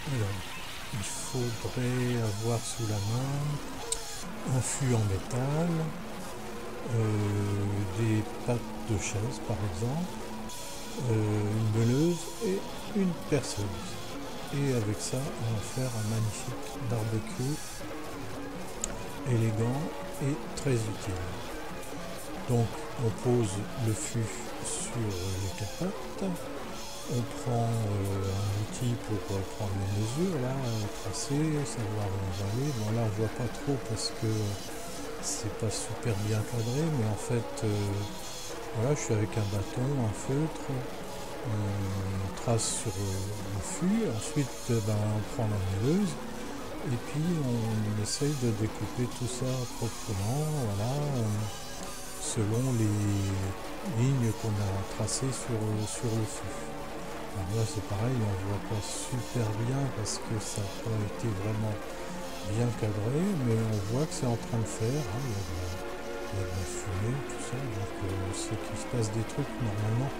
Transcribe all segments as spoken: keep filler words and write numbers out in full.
Alors, il faudrait avoir sous la main un fût en métal, euh, des pattes de chaise par exemple, euh, une meuleuse et une perceuse. Et avec ça, on va faire un magnifique barbecue élégant et très utile. Donc, on pose le fût sur les capotes. On prend euh, un outil pour euh, prendre les mesures, là, euh, tracer, savoir où on va aller. Bon, là, on voit pas trop parce que c'est pas super bien cadré, mais en fait, euh, voilà, je suis avec un bâton, un feutre, on trace sur euh, le fût, ensuite, euh, ben, on prend la meuleuse, et puis on essaye de découper tout ça proprement, voilà, euh, selon les lignes qu'on a tracées sur, euh, sur le fût. Alors là c'est pareil, on ne voit pas super bien parce que ça n'a pas été vraiment bien cadré, mais on voit que c'est en train de faire, hein, il, y a de la, il y a de la fumée, tout ça, donc euh, c'est qu'il se passe des trucs normalement.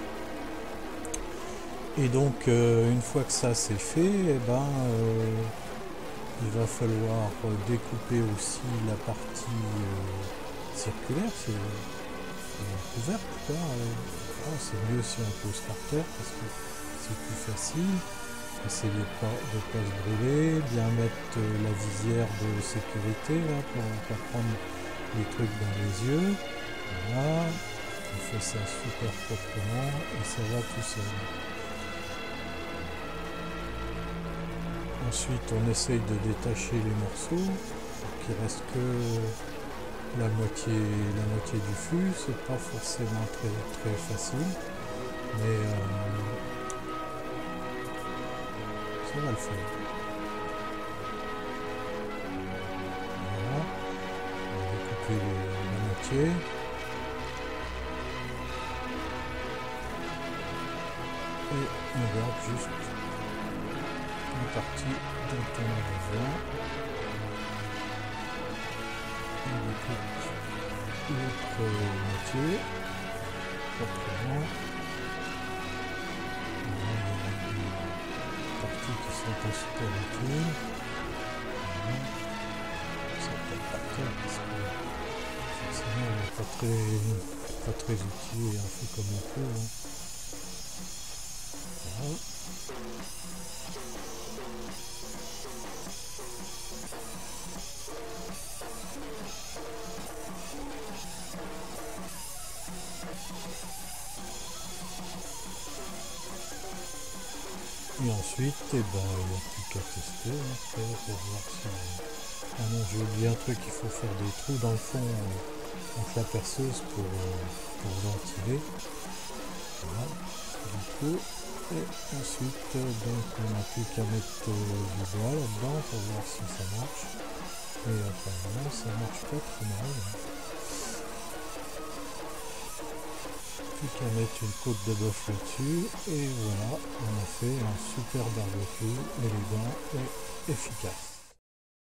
Et donc euh, une fois que ça c'est fait, eh ben, euh, il va falloir découper aussi la partie euh, circulaire, c'est couverte, quoi. Euh, oh, c'est mieux si on pose par terre parce que c'est plus facile. Essayer de ne pas, de pas se brûler, bien mettre euh, la visière de sécurité là pour ne pas prendre les trucs dans les yeux. Voilà, on fait ça super proprement et ça va tout seul. Ensuite on essaye de détacher les morceaux pour qu'il reste que la moitié, la moitié du fût. C'est pas forcément très, très facile, mais euh, ça va le faire. Voilà, on va découper la moitié. Et on garde juste une partie dont on a besoin. On découpe l'autre moitié proprement. Voilà, il y a des parties qui sont pas super utiles. Voilà. Ça peut pas faire parce que forcément on n'est pas très, pas très utile et on fait comme on peut. Hein. Voilà. Et ensuite, eh ben, il n'y a plus qu'à tester après pour voir si... Ah non, j'ai oublié un truc, il faut faire des trous dans le fond euh, avec la perceuse pour, euh, pour ventiler. Voilà, du coup. Et ensuite, euh, donc, on n'a plus qu'à mettre euh, du bois là-dedans pour voir si ça marche. Et apparemment, ça marche pas trop mal. Hein. Plus qu'à mettre une côte de bœuf là-dessus et voilà, on a fait un super barbecue élégant et efficace.